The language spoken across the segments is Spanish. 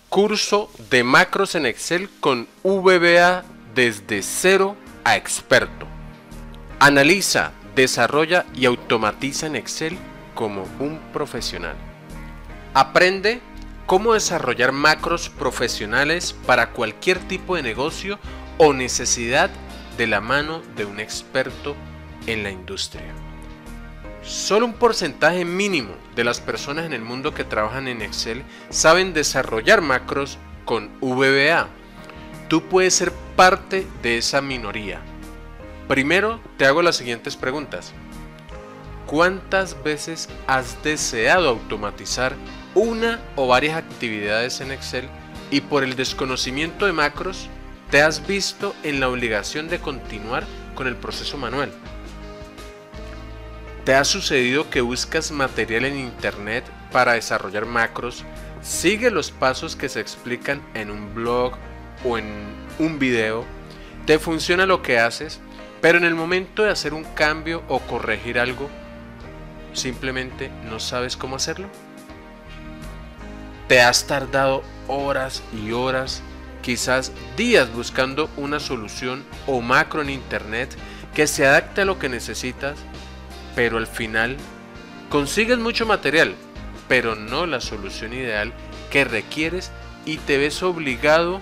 Curso de macros en Excel con VBA desde cero a experto. Analiza, desarrolla y automatiza en Excel como un profesional. Aprende cómo desarrollar macros profesionales para cualquier tipo de negocio o necesidad de la mano de un experto en la industria. Solo un porcentaje mínimo de las personas en el mundo que trabajan en Excel saben desarrollar macros con VBA. Tú puedes ser parte de esa minoría. Primero te hago las siguientes preguntas. ¿Cuántas veces has deseado automatizar una o varias actividades en Excel y por el desconocimiento de macros te has visto en la obligación de continuar con el proceso manual? ¿Te ha sucedido que buscas material en internet para desarrollar macros, sigue los pasos que se explican en un blog o en un video, te funciona lo que haces, pero en el momento de hacer un cambio o corregir algo, simplemente no sabes cómo hacerlo? ¿Te has tardado horas y horas, quizás días buscando una solución o macro en internet que se adapte a lo que necesitas, pero al final consigues mucho material, pero no la solución ideal que requieres y te ves obligado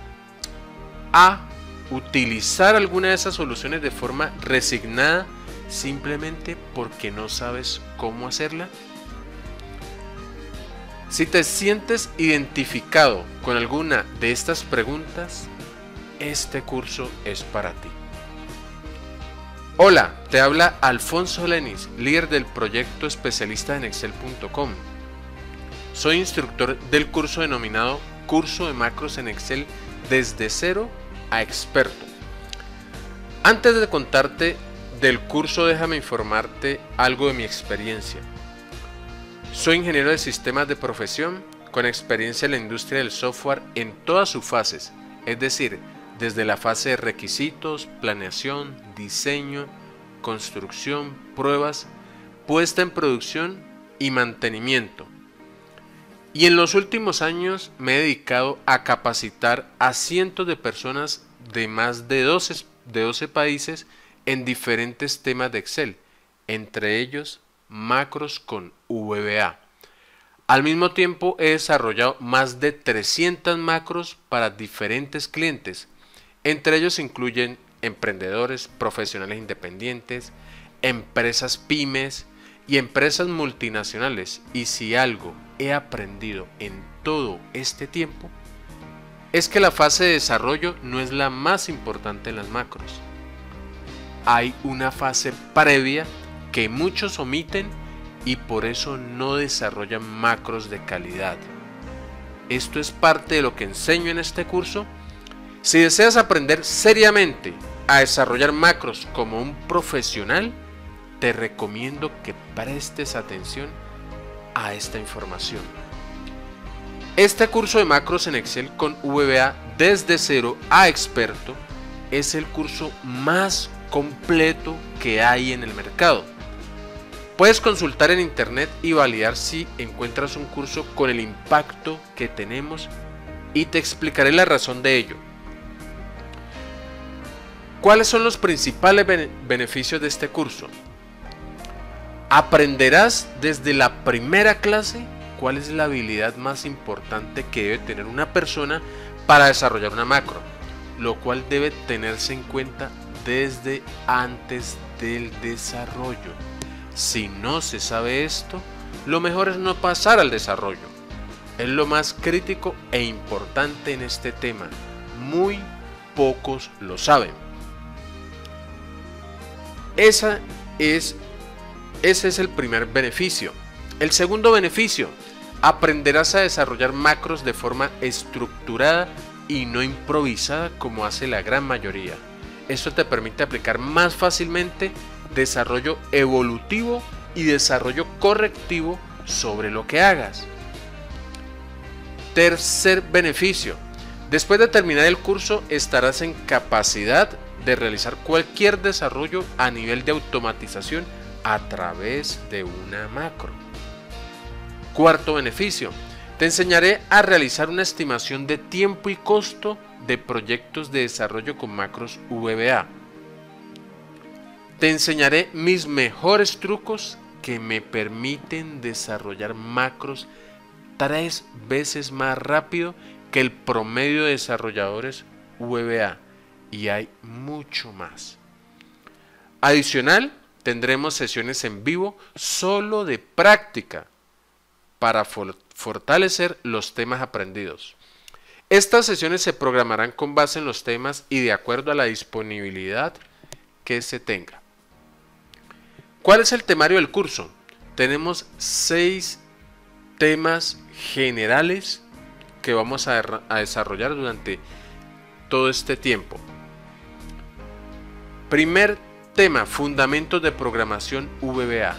a utilizar alguna de esas soluciones de forma resignada simplemente porque no sabes cómo hacerla? Si te sientes identificado con alguna de estas preguntas, este curso es para ti. Hola, te habla Alfonso Lenis, líder del proyecto especialista en Excel.com. Soy instructor del curso denominado Curso de Macros en Excel desde cero a experto. Antes de contarte del curso, déjame informarte algo de mi experiencia. Soy ingeniero de sistemas de profesión con experiencia en la industria del software en todas sus fases, es decir, desde la fase de requisitos, planeación, diseño, construcción, pruebas, puesta en producción y mantenimiento. Y en los últimos años me he dedicado a capacitar a cientos de personas de más de 12 países en diferentes temas de Excel, entre ellos macros con VBA. Al mismo tiempo he desarrollado más de 300 macros para diferentes clientes. Entre ellos incluyen emprendedores, profesionales independientes, empresas pymes y empresas multinacionales. Y si algo he aprendido en todo este tiempo, es que la fase de desarrollo no es la más importante en las macros. Hay una fase previa que muchos omiten y por eso no desarrollan macros de calidad. Esto es parte de lo que enseño en este curso. Si deseas aprender seriamente a desarrollar macros como un profesional, te recomiendo que prestes atención a esta información. Este curso de macros en Excel con VBA desde cero a experto es el curso más completo que hay en el mercado. Puedes consultar en internet y validar si encuentras un curso con el impacto que tenemos y te explicaré la razón de ello. ¿Cuáles son los principales beneficios de este curso? Aprenderás desde la primera clase cuál es la habilidad más importante que debe tener una persona para desarrollar una macro, lo cual debe tenerse en cuenta desde antes del desarrollo. Si no se sabe esto, lo mejor es no pasar al desarrollo. Es lo más crítico e importante en este tema. Muy pocos lo saben. Ese es el primer beneficio. El segundo beneficio, aprenderás a desarrollar macros de forma estructurada y no improvisada como hace la gran mayoría. Esto te permite aplicar más fácilmente desarrollo evolutivo y desarrollo correctivo sobre lo que hagas. Tercer beneficio, después de terminar el curso estarás en capacidad de realizar cualquier desarrollo a nivel de automatización a través de una macro. Cuarto beneficio, Te enseñaré a realizar una estimación de tiempo y costo de proyectos de desarrollo con macros VBA. Te enseñaré mis mejores trucos que me permiten desarrollar macros 3 veces más rápido que el promedio de desarrolladores VBA, y hay mucho más. Adicional, tendremos sesiones en vivo solo de práctica para fortalecer los temas aprendidos. Estas sesiones se programarán con base en los temas y de acuerdo a la disponibilidad que se tenga. ¿Cuál es el temario del curso? Tenemos 6 temas generales que vamos a desarrollar durante todo este tiempo. Primer tema: fundamentos de programación VBA.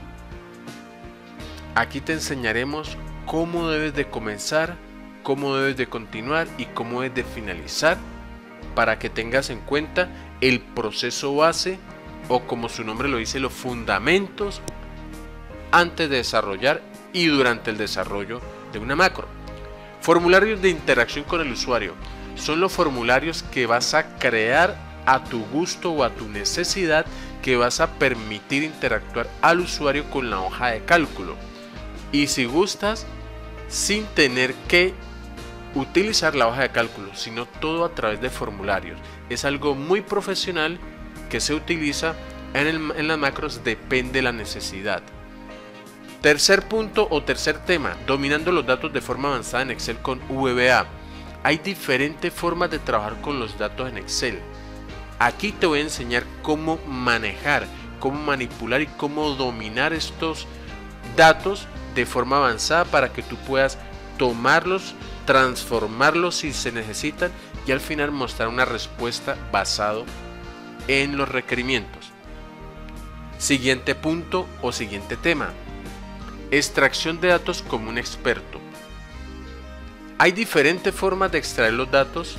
Aquí te enseñaremos cómo debes de comenzar, cómo debes de continuar y cómo debes de finalizar, para que tengas en cuenta el proceso base, o como su nombre lo dice, los fundamentos antes de desarrollar y durante el desarrollo de una macro. Formularios de interacción con el usuario. Son los formularios que vas a crear a tu gusto o a tu necesidad, que vas a permitir interactuar al usuario con la hoja de cálculo. Y si gustas, sin tener que utilizar la hoja de cálculo, sino todo a través de formularios. Es algo muy profesional que se utiliza en las macros, depende de la necesidad. Tercer punto o tercer tema: dominando los datos de forma avanzada en Excel con VBA. Hay diferentes formas de trabajar con los datos en Excel. Aquí te voy a enseñar cómo manejar, cómo manipular y cómo dominar estos datos de forma avanzada para que tú puedas tomarlos, transformarlos si se necesitan y al final mostrar una respuesta basado en los requerimientos. Siguiente punto o siguiente tema: extracción de datos como un experto. Hay diferentes formas de extraer los datos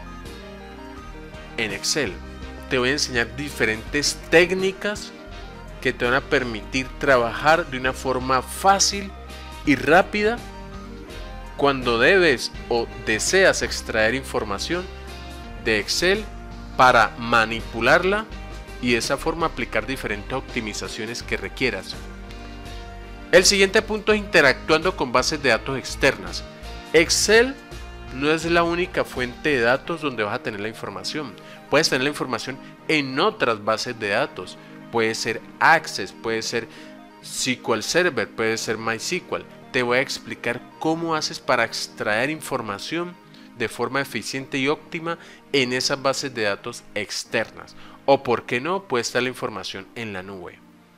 en Excel. Te voy a enseñar diferentes técnicas que te van a permitir trabajar de una forma fácil y rápida cuando debes o deseas extraer información de Excel para manipularla y de esa forma aplicar diferentes optimizaciones que requieras. El siguiente punto es interactuando con bases de datos externas. Excel no es la única fuente de datos donde vas a tener la información. Puedes tener la información en otras bases de datos. Puede ser Access, puede ser SQL Server, puede ser MySQL. Te voy a explicar cómo haces para extraer información de forma eficiente y óptima en esas bases de datos externas. O por qué no, puede estar la información en la nube.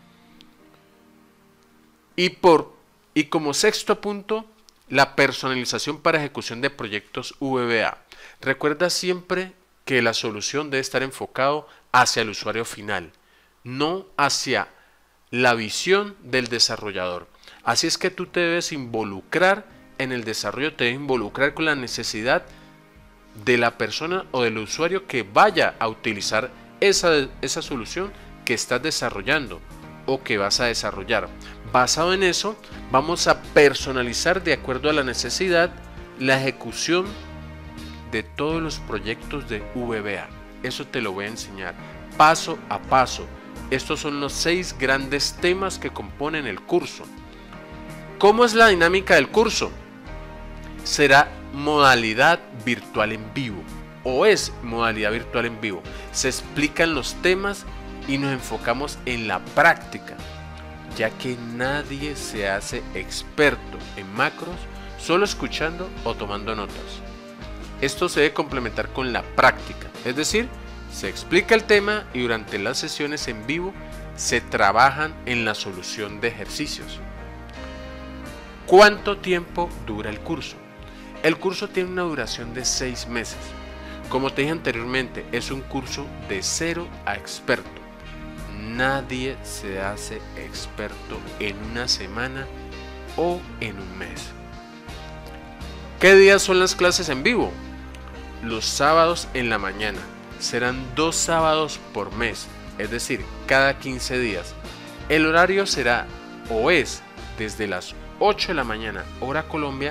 Y como sexto punto, la personalización para ejecución de proyectos VBA. Recuerda siempre que la solución debe estar enfocado hacia el usuario final, no hacia la visión del desarrollador. Así es que tú te debes involucrar en el desarrollo, te debes involucrar con la necesidad de la persona o del usuario que vaya a utilizar esa solución que estás desarrollando o que vas a desarrollar. Basado en eso, vamos a personalizar de acuerdo a la necesidad la ejecución de todos los proyectos de VBA. Eso te lo voy a enseñar paso a paso. Estos son los 6 grandes temas que componen el curso. ¿Cómo es la dinámica del curso? Será modalidad virtual en vivo, o es modalidad virtual en vivo. Se explican los temas y nos enfocamos en la práctica, ya que nadie se hace experto en macros solo escuchando o tomando notas. Esto se debe complementar con la práctica, es decir, se explica el tema y durante las sesiones en vivo se trabajan en la solución de ejercicios. ¿Cuánto tiempo dura el curso? El curso tiene una duración de 6 meses. Como te dije anteriormente, es un curso de 0 a experto. Nadie se hace experto en una semana o en un mes. ¿Qué días son las clases en vivo? Los sábados en la mañana. Serán 2 sábados por mes, es decir, cada 15 días. El horario será o es desde las 8 de la mañana hora Colombia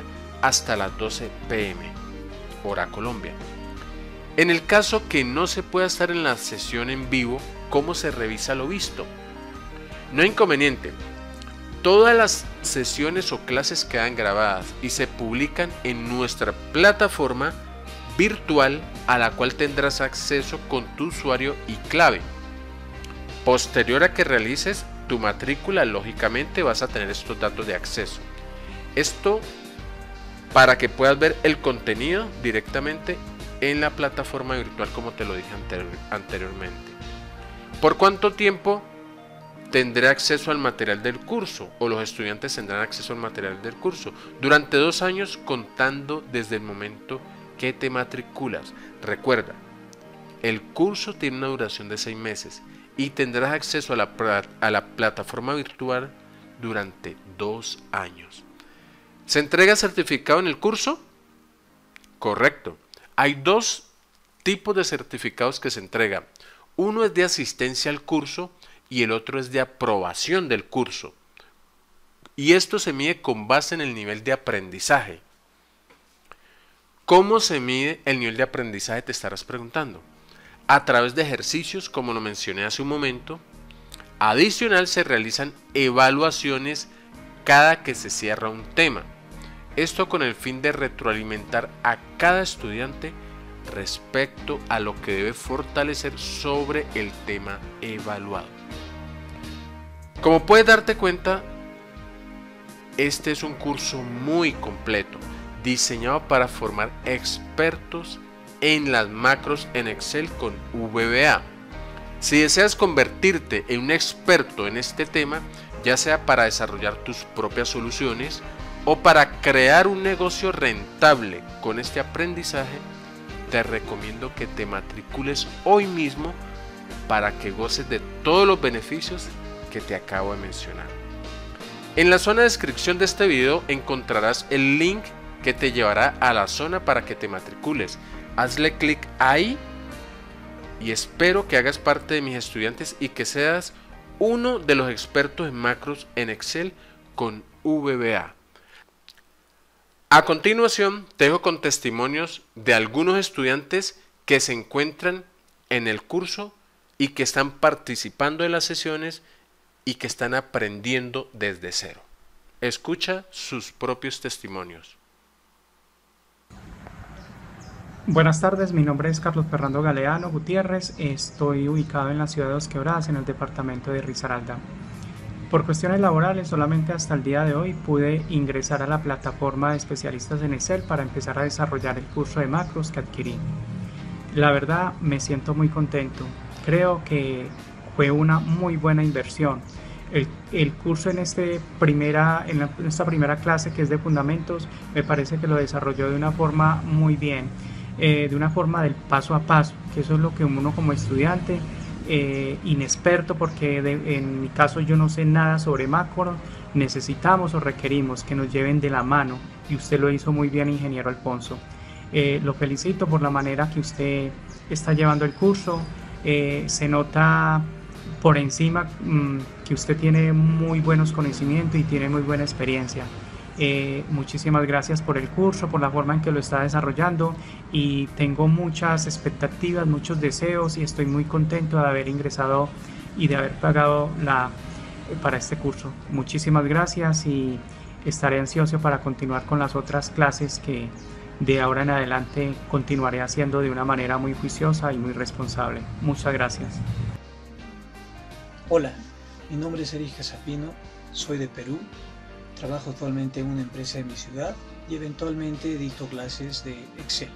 hasta las 12 p.m. hora Colombia. En el caso que no se pueda estar en la sesión en vivo, ¿cómo se revisa lo visto? No hay inconveniente. Todas las sesiones o clases quedan grabadas y se publican en nuestra plataforma virtual a la cual tendrás acceso con tu usuario y clave. Posterior a que realices tu matrícula, lógicamente vas a tener estos datos de acceso. Esto para que puedas ver el contenido directamente en la plataforma virtual, como te lo dije anteriormente. ¿Por cuánto tiempo tendré acceso al material del curso, o los estudiantes tendrán acceso al material del curso? Durante 2 años, contando desde el momento que te matriculas. Recuerda, el curso tiene una duración de 6 meses y tendrás acceso a la plataforma virtual durante 2 años. ¿Se entrega certificado en el curso? Correcto. Hay 2 tipos de certificados que se entregan. Uno es de asistencia al curso y el otro es de aprobación del curso. Y esto se mide con base en el nivel de aprendizaje. ¿Cómo se mide el nivel de aprendizaje? Te estarás preguntando. A través de ejercicios, como lo mencioné hace un momento. Adicional, se realizan evaluaciones cada que se cierra un tema. Esto con el fin de retroalimentar a cada estudiante respecto a lo que debe fortalecer sobre el tema evaluado. Como puedes darte cuenta, este es un curso muy completo, diseñado para formar expertos en las macros en Excel con VBA. Si deseas convertirte en un experto en este tema, ya sea para desarrollar tus propias soluciones o para crear un negocio rentable con este aprendizaje, te recomiendo que te matricules hoy mismo para que goces de todos los beneficios que te acabo de mencionar. En la zona de descripción de este video encontrarás el link que te llevará a la zona para que te matricules. Hazle clic ahí y espero que hagas parte de mis estudiantes y que seas uno de los expertos en macros en Excel con VBA. A continuación te dejo con testimonios de algunos estudiantes que se encuentran en el curso y que están participando en las sesiones y que están aprendiendo desde cero. Escucha sus propios testimonios. Buenas tardes, mi nombre es Carlos Fernando Galeano Gutiérrez, estoy ubicado en la ciudad de Dos Quebradas, en el departamento de Risaralda. Por cuestiones laborales, solamente hasta el día de hoy pude ingresar a la plataforma de especialistas en Excel para empezar a desarrollar el curso de macros que adquirí. La verdad, me siento muy contento, creo que fue una muy buena inversión. El curso en esta primera clase, que es de fundamentos, me parece que lo desarrolló de una forma muy bien. De una forma del paso a paso, que eso es lo que uno como estudiante inexperto, porque en mi caso yo no sé nada sobre macro, necesitamos o requerimos que nos lleven de la mano, y usted lo hizo muy bien, ingeniero Alfonso. Lo felicito por la manera que usted está llevando el curso. Se nota por encima que usted tiene muy buenos conocimientos y tiene muy buena experiencia. Muchísimas gracias por el curso, por la forma en que lo está desarrollando, y tengo muchas expectativas, muchos deseos, y estoy muy contento de haber ingresado y de haber pagado para este curso. Muchísimas gracias, y estaré ansioso para continuar con las otras clases que de ahora en adelante continuaré haciendo de una manera muy juiciosa y muy responsable. Muchas gracias. Hola, mi nombre es Erika Sapino, soy de Perú. Trabajo actualmente en una empresa de mi ciudad y eventualmente dicto clases de Excel.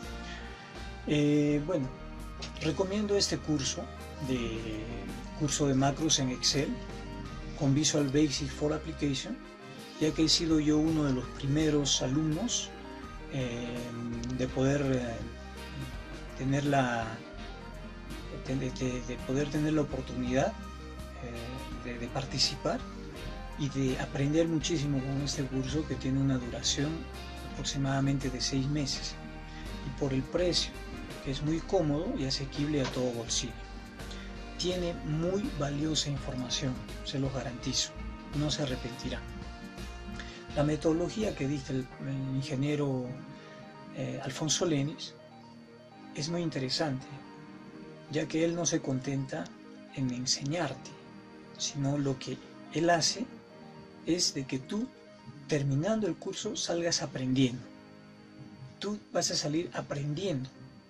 Bueno, recomiendo este curso de macros en Excel con Visual Basic for Application, ya que he sido yo uno de los primeros alumnos de poder tener la oportunidad de participar y de aprender muchísimo con este curso, que tiene una duración aproximadamente de 6 meses, y por el precio, que es muy cómodo y asequible a todo bolsillo. Tiene muy valiosa información, se los garantizo, no se arrepentirán. La metodología que dice el ingeniero Alfonso Lenis es muy interesante, ya que él no se contenta en enseñarte, sino lo que él hace es de que tú, terminando el curso, salgas aprendiendo. Tú vas a salir aprendiendo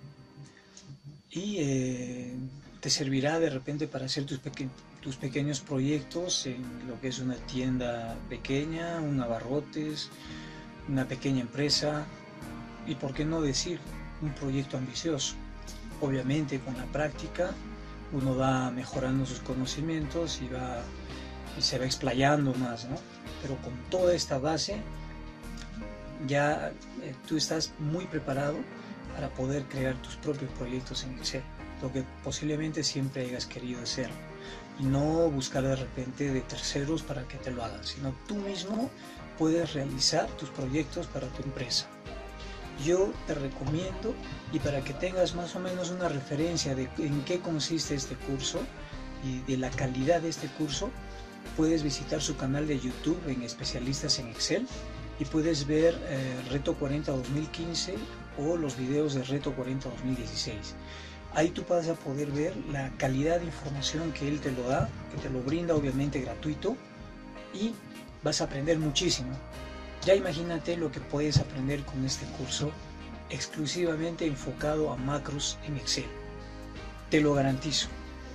y te servirá de repente para hacer tus pequeños proyectos en lo que es una tienda pequeña, un abarrotes, una pequeña empresa y, por qué no decir, un proyecto ambicioso. Obviamente con la práctica uno va mejorando sus conocimientos y se va explayando más, ¿no? Pero con toda esta base ya tú estás muy preparado para poder crear tus propios proyectos en Excel, lo que posiblemente siempre hayas querido hacer, y no buscar de repente de terceros para que te lo hagan, sino tú mismo puedes realizar tus proyectos para tu empresa. Yo te recomiendo, y para que tengas más o menos una referencia de en qué consiste este curso y de la calidad de este curso, puedes visitar su canal de YouTube en Especialistas en Excel y puedes ver Reto 40 2015 o los videos de Reto 40 2016. Ahí tú vas a poder ver la calidad de información que él te lo da, que te lo brinda obviamente gratuito, y vas a aprender muchísimo. Ya imagínate lo que puedes aprender con este curso exclusivamente enfocado a macros en Excel. Te lo garantizo.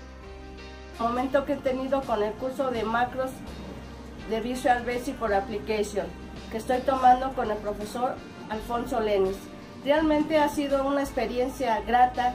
El momento que he tenido con el curso de macros de Visual Basic for Application que estoy tomando con el profesor Alfonso Lenis, realmente ha sido una experiencia grata.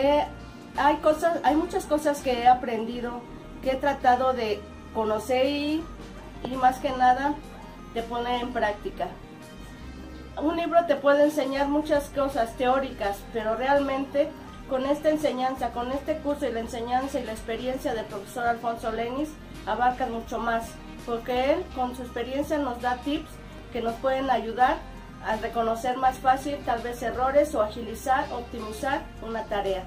Hay muchas cosas que he aprendido, que he tratado de conocer y más que nada de poner en práctica. Un libro te puede enseñar muchas cosas teóricas, pero realmente con esta enseñanza, con este curso y la enseñanza y la experiencia del profesor Alfonso Lenis abarcan mucho más, porque él con su experiencia nos da tips que nos pueden ayudar a reconocer más fácil tal vez errores o agilizar, optimizar una tarea.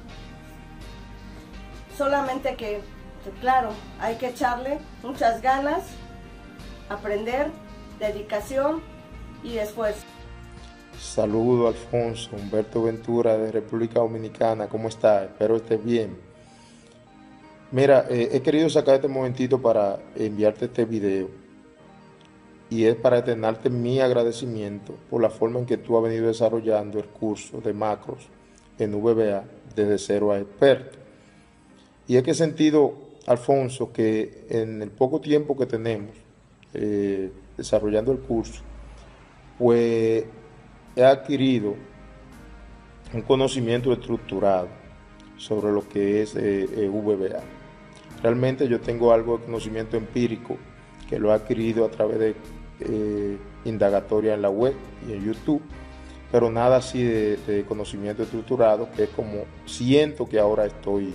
Solamente que claro, hay que echarle muchas ganas, aprender, dedicación y esfuerzo. Saludo, Alfonso. Humberto Ventura de República Dominicana. ¿Cómo estás? Espero estés bien. Mira, he querido sacar este momentito para enviarte este video, y es para externarte mi agradecimiento por la forma en que tú has venido desarrollando el curso de macros en VBA desde cero a experto. Y es que he sentido, Alfonso, que en el poco tiempo que tenemos desarrollando el curso, pues he adquirido un conocimiento estructurado sobre lo que es VBA. Realmente yo tengo algo de conocimiento empírico que lo he adquirido a través de indagatoria en la web y en YouTube, pero nada así de conocimiento estructurado, que es como siento que ahora estoy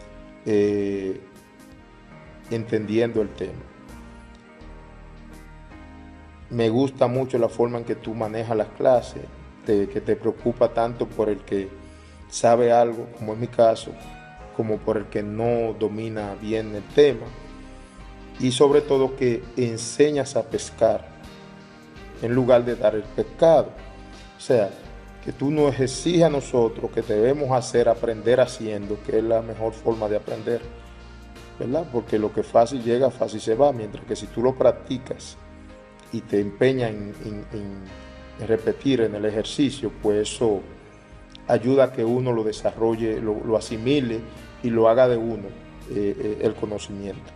entendiendo el tema. Me gusta mucho la forma en que tú manejas las clases, que te preocupa tanto por el que sabe algo, como es mi caso, como por el que no domina bien el tema, y sobre todo que enseñas a pescar en lugar de dar el pescado. O sea, que tú nos exiges a nosotros que debemos hacer, aprender haciendo, que es la mejor forma de aprender, ¿verdad? Porque lo que fácil llega, fácil se va, mientras que si tú lo practicas y te empeñas en repetir en el ejercicio, pues eso ayuda a que uno lo desarrolle, lo asimile y lo haga de uno el conocimiento.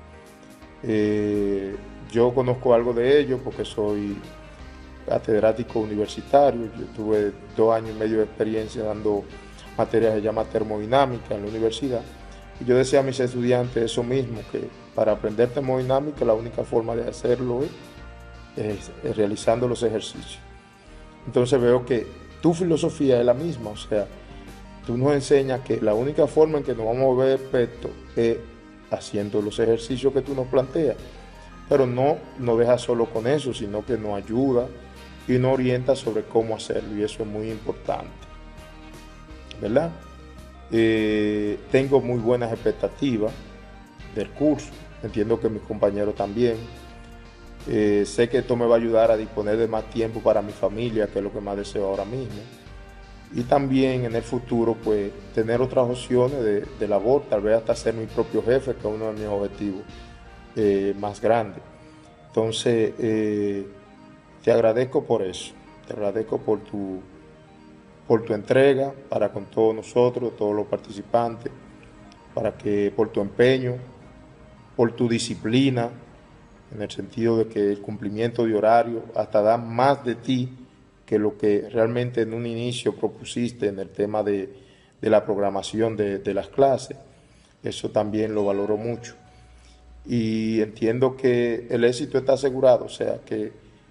Yo conozco algo de ello porque soy catedrático universitario. Yo tuve 2 años y medio de experiencia dando materias que se llama termodinámica en la universidad, y yo decía a mis estudiantes eso mismo, que para aprender termodinámica la única forma de hacerlo es realizando los ejercicios. Entonces veo que tu filosofía es la misma, o sea, tú nos enseñas que la única forma en que nos vamos a ver expertos es haciendo los ejercicios que tú nos planteas, pero no nos dejas solo con eso, sino que nos ayuda y nos orienta sobre cómo hacerlo, y eso es muy importante, ¿verdad? Tengo muy buenas expectativas del curso, entiendo que mis compañeros también. Sé que esto me va a ayudar a disponer de más tiempo para mi familia, que es lo que más deseo ahora mismo. Y también en el futuro, pues, tener otras opciones de labor, tal vez hasta ser mi propio jefe, que es uno de mis objetivos más grandes. Entonces, te agradezco por eso, te agradezco por tu entrega para con todos nosotros, todos los participantes, por tu empeño, por tu disciplina, en el sentido de que el cumplimiento de horario hasta da más de ti que lo que realmente en un inicio propusiste en el tema de la programación de las clases. Eso también lo valoro mucho. Y entiendo que el éxito está asegurado, o sea que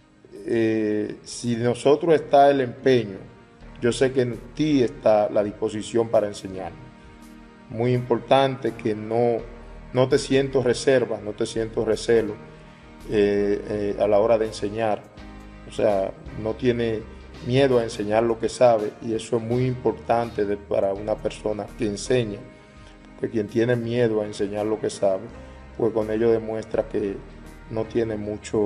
si en nosotros está el empeño, yo sé que en ti está la disposición para enseñar. Muy importante que no te siento reservas, no te siento recelo a la hora de enseñar. O sea, no tiene miedo a enseñar lo que sabe, y eso es muy importante para una persona que enseña, porque quien tiene miedo a enseñar lo que sabe, pues con ello demuestra que no tiene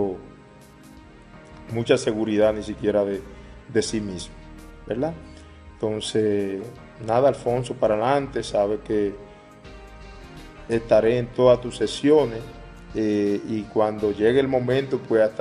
mucha seguridad ni siquiera de sí mismo, ¿verdad? Entonces, nada, Alfonso, para adelante, sabe que estaré en todas tus sesiones y cuando llegue el momento, pues hasta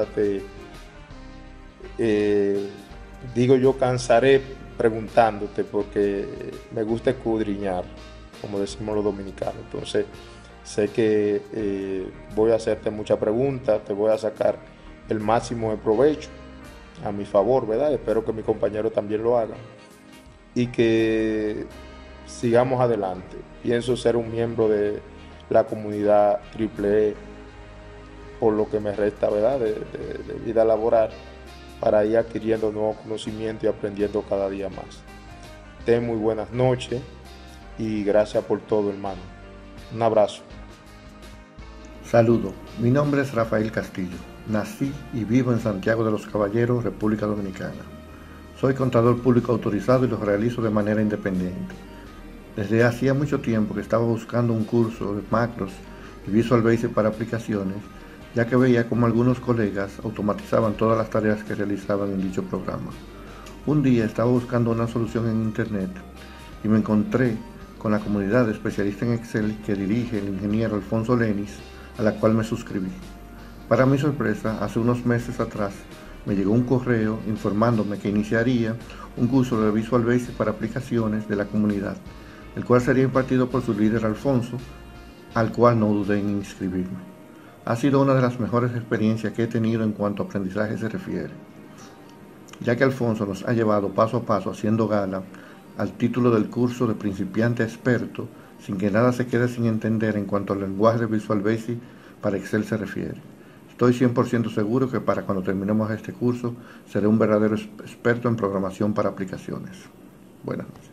cansaré preguntándote, porque me gusta escudriñar, como decimos los dominicanos. Entonces, sé que voy a hacerte muchas preguntas, te voy a sacar el máximo de provecho a mi favor, ¿verdad? Espero que mis compañeros también lo hagan y que sigamos adelante. Pienso ser un miembro de la comunidad Triple E por lo que me resta, ¿verdad?, de vida laboral, para ir adquiriendo nuevos conocimientos y aprendiendo cada día más. Ten muy buenas noches y gracias por todo, hermano. Un abrazo. Saludo, mi nombre es Rafael Castillo. Nací y vivo en Santiago de los Caballeros, República Dominicana. Soy contador público autorizado y lo realizo de manera independiente. Desde hacía mucho tiempo que estaba buscando un curso de macros y Visual Basic para aplicaciones, ya que veía como algunos colegas automatizaban todas las tareas que realizaban en dicho programa. Un día estaba buscando una solución en internet y me encontré con la comunidad de especialistas en Excel que dirige el ingeniero Alfonso Lenis, a la cual me suscribí. Para mi sorpresa, hace unos meses atrás me llegó un correo informándome que iniciaría un curso de Visual Basic para aplicaciones de la comunidad, el cual sería impartido por su líder Alfonso, al cual no dudé en inscribirme. Ha sido una de las mejores experiencias que he tenido en cuanto a aprendizaje se refiere, ya que Alfonso nos ha llevado paso a paso haciendo gala al título del curso de principiante a experto, sin que nada se quede sin entender en cuanto al lenguaje de Visual Basic para Excel se refiere. Estoy 100% seguro que para cuando terminemos este curso seré un verdadero experto en programación para aplicaciones. Buenas noches.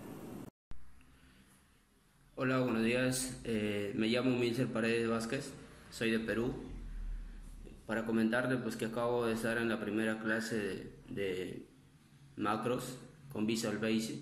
Hola, buenos días. Me llamo Milcer Paredes Vázquez, soy de Perú. Para comentarle pues que acabo de estar en la primera clase de macros con Visual Basic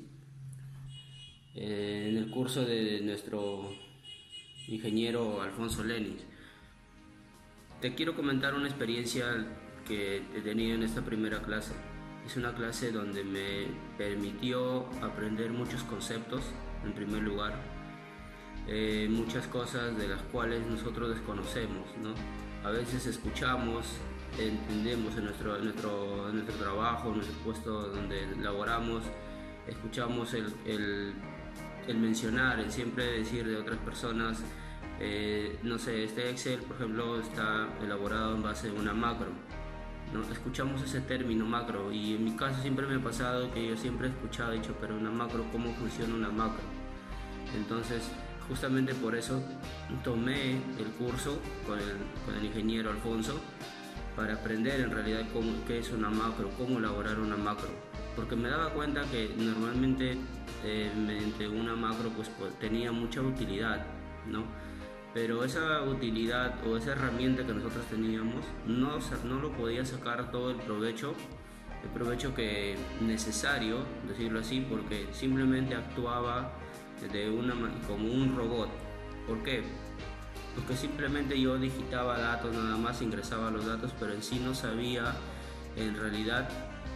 en el curso de nuestro ingeniero Alfonso Lenis. Te quiero comentar una experiencia que he tenido en esta primera clase. Es una clase donde me permitió aprender muchos conceptos, en primer lugar, muchas cosas de las cuales nosotros desconocemos, ¿no? A veces escuchamos, entendemos en nuestro trabajo, en nuestro puesto donde laboramos, escuchamos el mencionar, el siempre decir de otras personas, no sé, este Excel, por ejemplo, está elaborado en base a una macro, ¿no? Escuchamos ese término macro, y en mi caso siempre me ha pasado que yo siempre he escuchado, dicho, pero una macro, ¿cómo funciona una macro? Entonces, justamente por eso tomé el curso con el ingeniero Alfonso para aprender en realidad qué es una macro, cómo elaborar una macro, porque me daba cuenta que normalmente mediante una macro pues tenía mucha utilidad, ¿no? Pero esa utilidad o esa herramienta que nosotros teníamos no lo podía sacar todo el provecho que necesario, decirlo así, porque simplemente actuaba como un robot. ¿Por qué? porque simplemente yo digitaba datos, nada más ingresaba los datos, pero en sí no sabía en realidad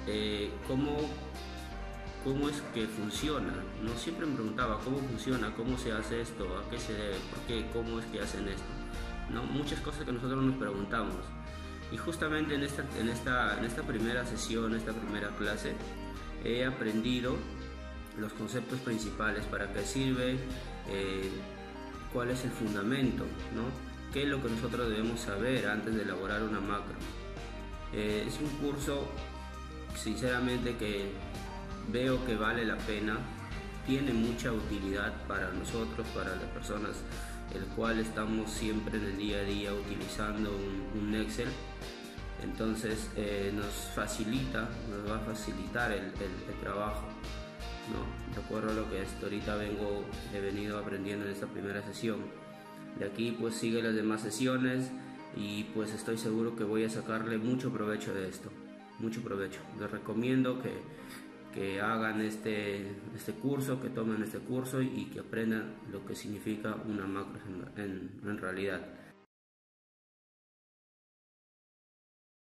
cómo es que funciona. No siempre me preguntaba cómo funciona, cómo se hace esto, a qué se debe, por qué, cómo es que hacen esto, ¿no? Muchas cosas que nosotros nos preguntamos. Y justamente en esta primera sesión, esta primera clase, he aprendido los conceptos principales, para qué sirve, cuál es el fundamento, ¿no? Qué es lo que nosotros debemos saber antes de elaborar una macro. Es un curso, sinceramente, que veo que vale la pena, tiene mucha utilidad para nosotros, para las personas el cual estamos siempre en el día a día utilizando un Excel. Entonces nos va a facilitar el trabajo, ¿no? De acuerdo a lo que hasta ahorita he venido aprendiendo en esta primera sesión. De aquí pues sigue las demás sesiones y pues estoy seguro que voy a sacarle mucho provecho de esto, mucho provecho. Les recomiendo que hagan este curso, que tomen este curso y que aprendan lo que significa una macro en realidad.